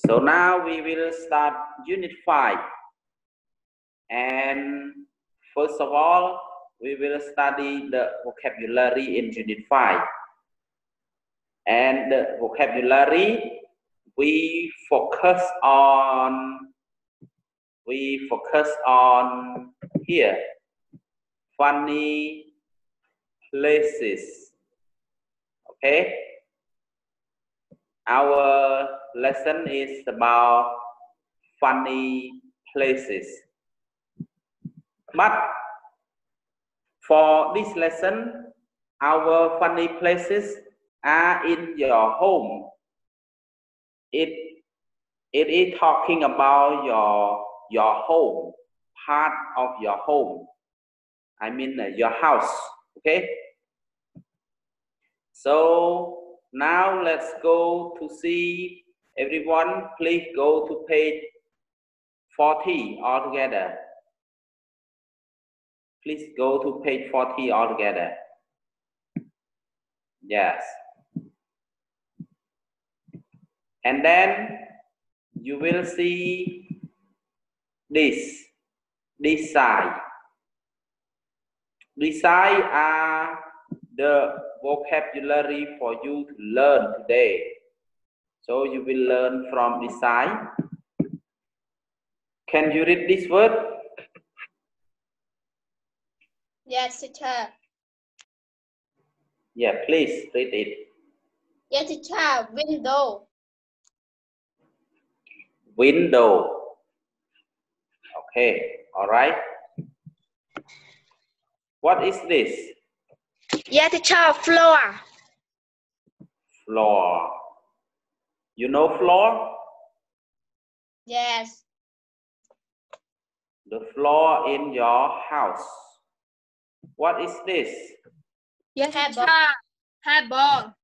So now we will start Unit 5. And first of all, we will study the vocabulary in Unit 5. And the vocabulary we focus on here, funny places. Okay, our lesson is about funny places. But for this lesson, our funny places are in your home. It is talking about your home, part of your home. I mean your house. Okay. So now let's go to see. Everyone, please go to page 40 altogether. Please go to page 40 altogether. Yes. And then you will see this side. This side are the vocabulary for you to learn today. So you will learn from this side. Can you read this word? Yes, teacher. Yeah, please read it. Yes, teacher. Window. Window. Okay, all right. What is this? Yes, teacher. Floor. Floor. You know floor? Yes. The floor in your house. What is this? Yes, teacher. Table.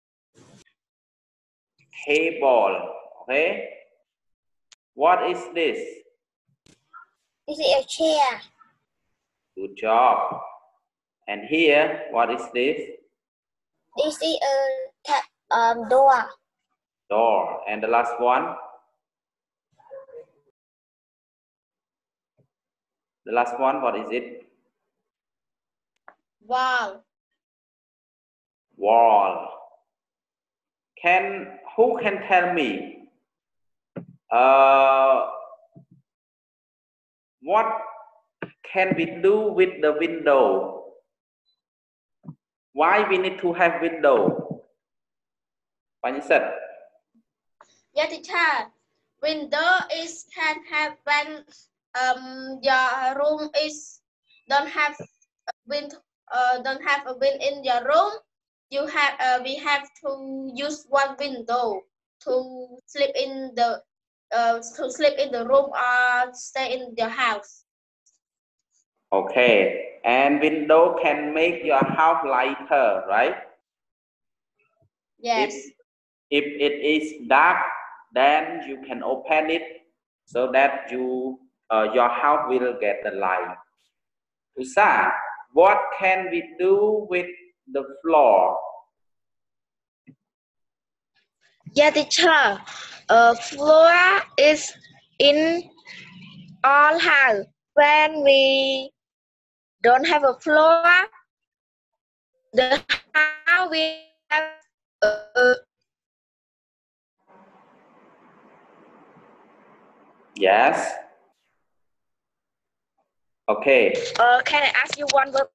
Table. Okay. What is this? Is it a chair? Good job. And here, what is this? Is it a door? Door. And the last one? The last one, what is it? Wall. Wall. Who can tell me what can we do with the window? Why we need to have window? Panjat. Yeah, teacher. Window is can have when your room is don't have a wind in your room. You have we have to use one window to sleep in the room or stay in your house. Okay, and window can make your house lighter, right? Yes. If it is dark, then you can open it so that your house will get the light. Usa, what can we do with the floor? Yeah, teacher. Floor is in all house. When we don't have a floor, the house we have Yes. Okay. Can I ask you one word?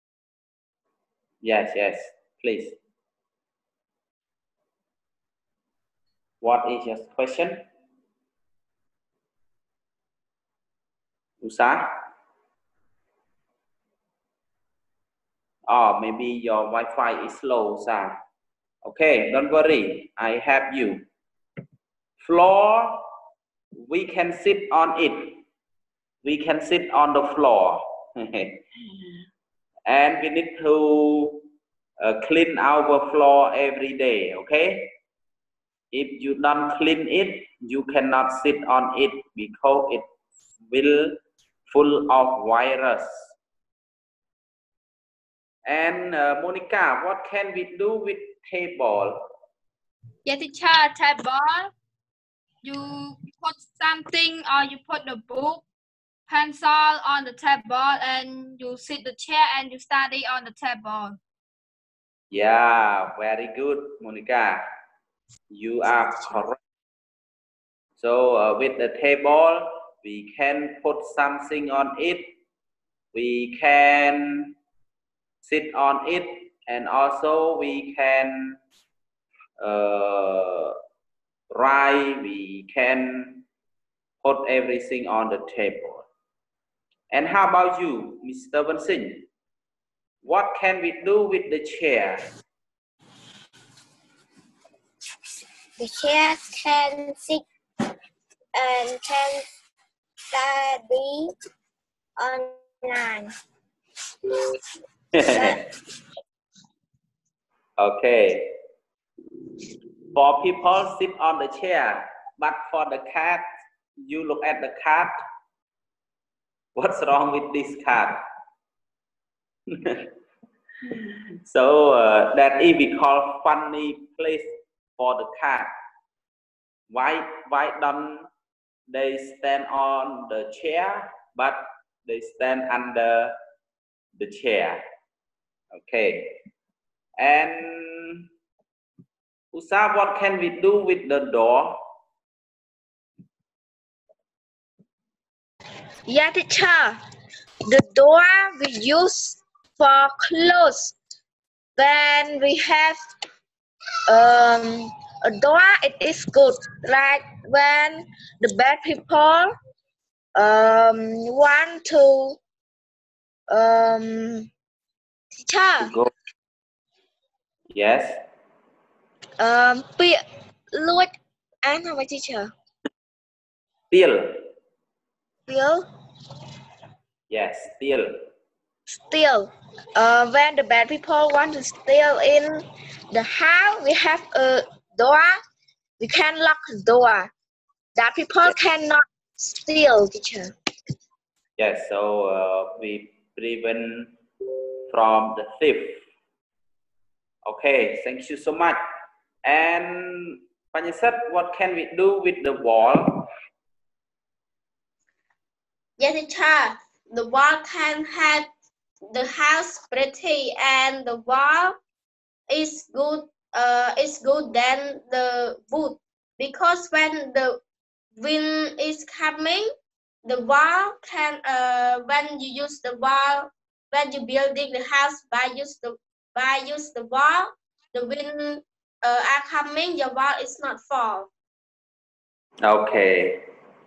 Yes, please. What is your question? Usa? Oh, maybe your Wi-Fi is slow, Usa. Okay, don't worry. I have you. Floor, we can sit on it. We can sit on the floor. And we need to clean our floor every day, okay? If you don't clean it, you cannot sit on it because it will full of virus. And Monica, what can we do with table? Yeah, teacher, table. You put something or you put the book, pencil on the table and you sit the chair and you study on the table. Yeah, very good, Monica. You are correct. So with the table, we can put something on it. We can sit on it, and also we can write. We can put everything on the table. And how about you, Mr. Vincent? What can we do with the chair? The chair can sit and can study online. Okay. For people sit on the chair, but for the cat, you look at the cat. What's wrong with this cat? So that is we call funny place for the cat. Why don't they stand on the chair, but they stand under the chair? Okay. And Usa, what can we do with the door? Yeah, teacher. The door we use for close. When we have a door, it is good. Like when the bad people want to teacher. Go. Yes. Lùi án không phải teacher. Steal. Steal. Yes, steal. Steal. When the bad people want to steal in the house, we have a door. We can lock the door. That people yes. cannot steal, teacher. Yes, so we prevent from the thief. Okay, thank you so much. And Panyasat, what can we do with the wall? Yes, teacher. The wall can have the house pretty, and the wall is good. Is good than the wood, because when the wind is coming, the wall can. When you use the wall, when you building the house by use the wall, the wind are coming. Your wall is not fall. Okay.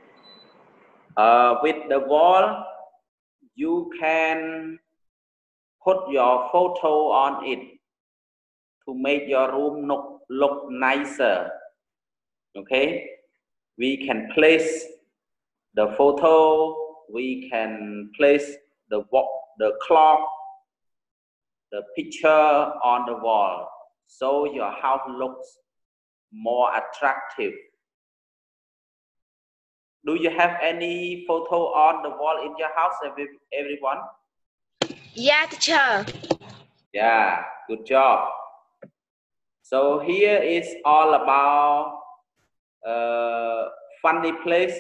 With the wall, you can put your photo on it to make your room look nicer. Okay. We can place the photo. We can place the clock, the picture on the wall, so your house looks more attractive. Do you have any photo on the wall in your house, everyone? Yeah, teacher. Yeah, good job. So here is all about funny place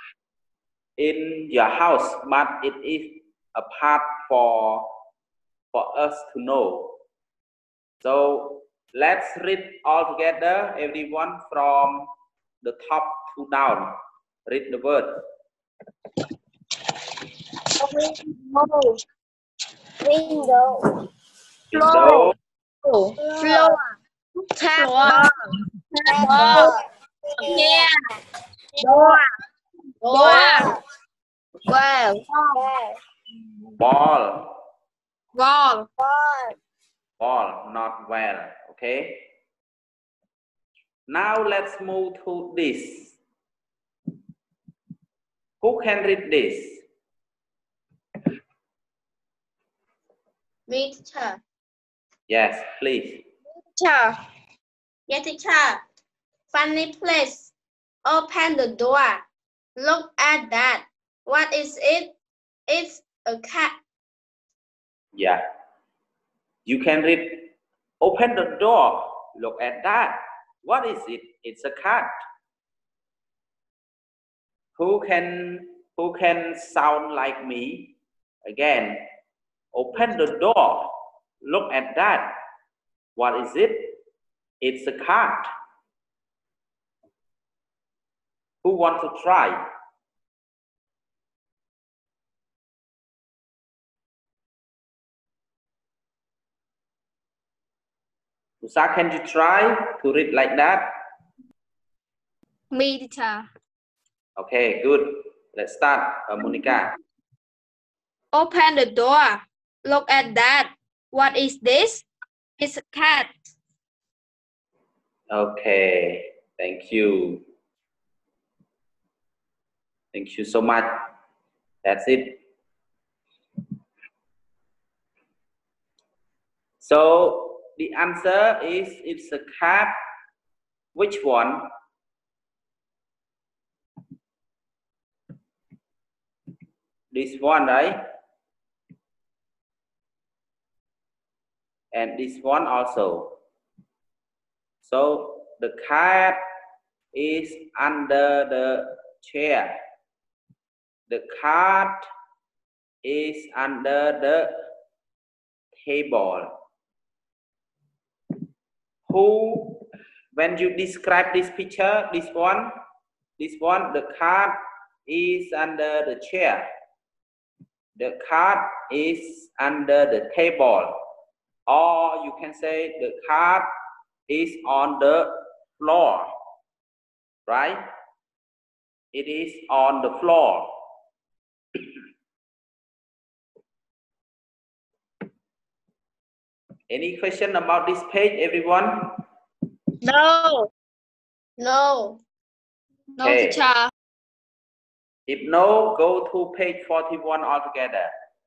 in your house, but it is a part for us to know. So let's read all together, everyone, from the top to down. Read the word. Window. Window. Floor. Table. Yeah. Door. Well. Ball. Wall. Ball, not well. Okay. Now let's move to this. Who can read this? Me, teacher. Yes, please. Teacher. Yes, teacher. Funny place. Open the door. Look at that. What is it? It's a cat. Yeah. You can read. Open the door. Look at that. What is it? It's a cat. Who can sound like me? Again, open the door. Look at that. What is it? It's a card. Who wants to try? Usa, can you try to read like that? Me, teacher. Okay, good. Let's start. Monica. Open the door. Look at that. What is this? It's a cat. Okay, thank you. Thank you so much. That's it. So the answer is it's a cat. Which one? This one, right? And this one also. So the cat is under the chair. The cat is under the table. Who, when you describe this picture, this one, the cat is under the chair. The cat is under the table. Or you can say the cat is on the floor, right? It is on the floor. Any question about this page, everyone? No. No. No, Okay. teacher. If no, go to page 41 altogether.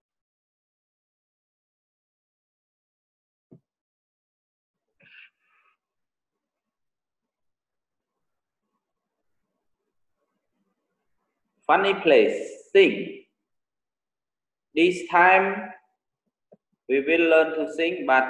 Funny place, sing. This time we will learn to sing, but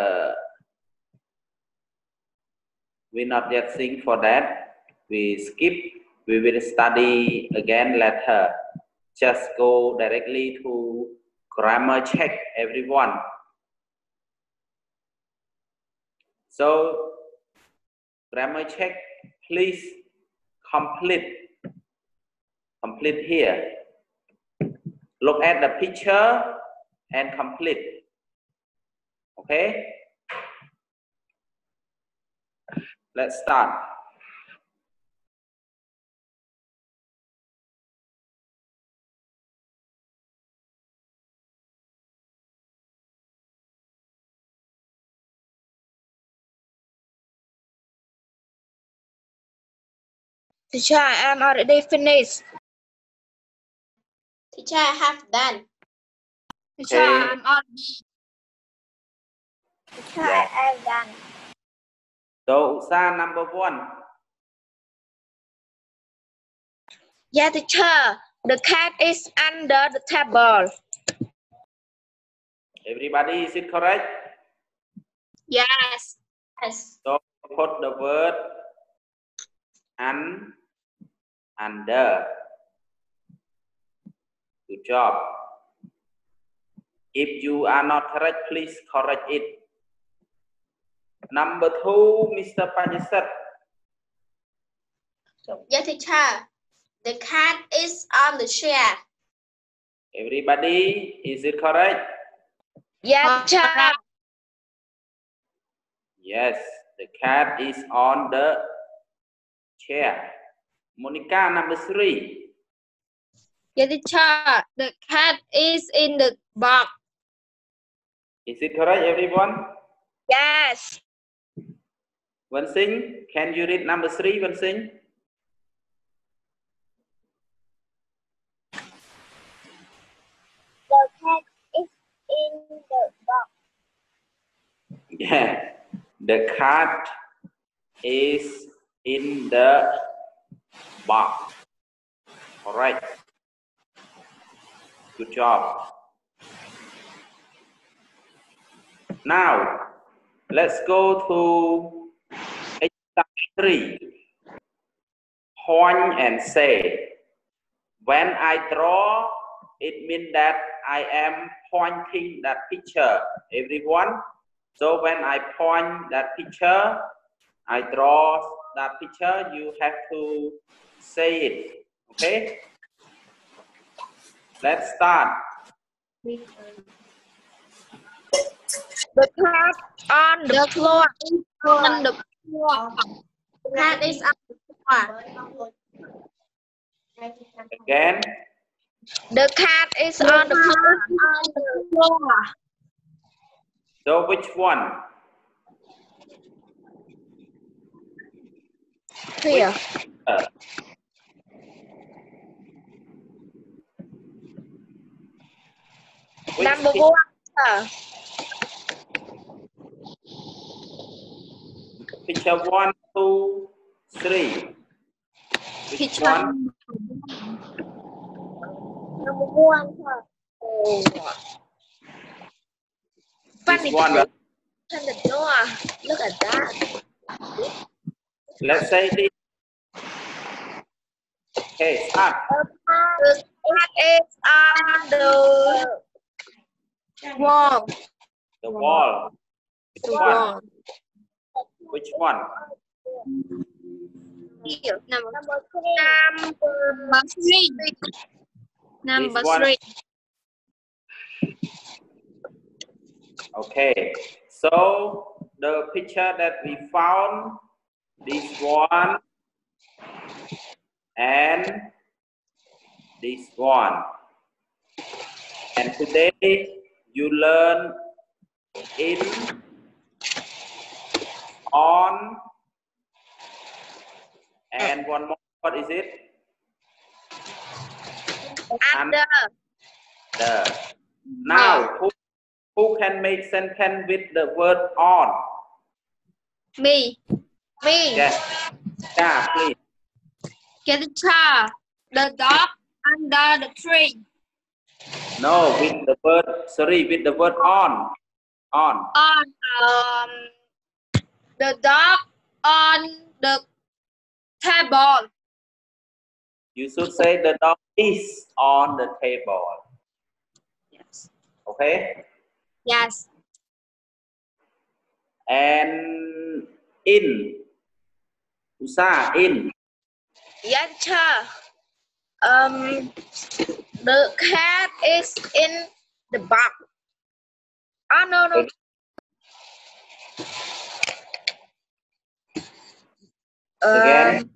we not yet sing for that. We skip. We will study again later. Just go directly to grammar check, everyone. So grammar check, please complete here. Look at the picture and complete. Okay? Let's start. Teacher, I am already finished. Teacher, I have done. Teacher, Okay. I'm on. Teacher, I have done. So Usa, number 1. Yeah, teacher. The cat is under the table. Everybody, is it correct? Yes. Yes. So put the word under. Good job. If you are not correct, please correct it. Number 2, Mr. Panyasat. Yeah, teacher. The cat is on the chair. Everybody, is it correct? Yeah, teacher. Yes, the cat is on the chair. Monica, number 3. Yeah, teacher. The cat is in the box. Is it correct, everyone? Yes. Vincent, can you read number 3, Vincent? The cat is in the box. Yeah, the cat is in the box. All right. Good job. Now, let's go to exercise 3. Point and say. When I draw, it means that I am pointing that picture, everyone. So when I point that picture, I draw that picture, you have to say it, okay? Let's start. The cat on the floor. On the floor. The cat is on the floor. Again. The cat is on the floor. So which one? Here. Number one. Picture 1, 2, 3. Which one? Number one. This one. Look at that. Let's say this. Okay, start. The cat is on the wall. The wall. Which one? Which one? Here. Number three. Number three. Okay, so the picture that we found, this one and this one. And today you learn in, on, and one more. What is it? Under. Now, who can make sentence with the word on? Me. Yes. Yeah, please. Get the child. The dog under the tree. No, with the word, sorry, with the word on. On. The dog on the table. You should say the dog is on the table. Yes. Okay? Yes. And in. Usa, in. Yes, sir. The cat is in the box. Oh, no. Again.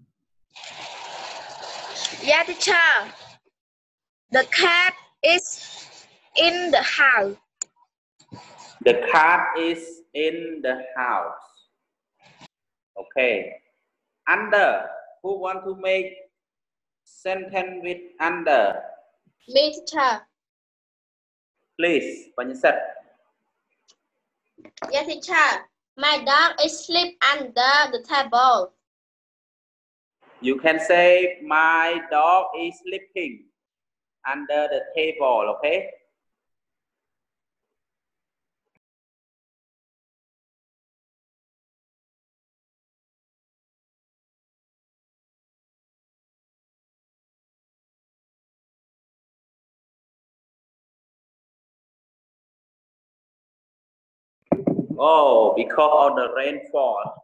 Yeah, teacher. The cat is in the house. The cat is in the house. Okay. Under. Who want to make sentence with under? Me, teacher. Please, Panyasat. Yeah, teacher. My dog is sleep under the table. You can say my dog is sleeping under the table, okay? Oh, because of the rainfall.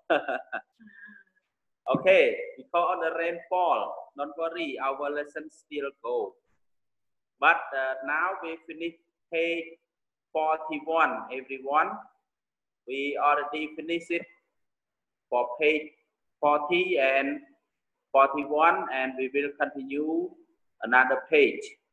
Okay, because of the rainfall, don't worry, our lesson still go. But now we finish page 41, everyone. We already finished it for page 40 and 41, and we will continue another page.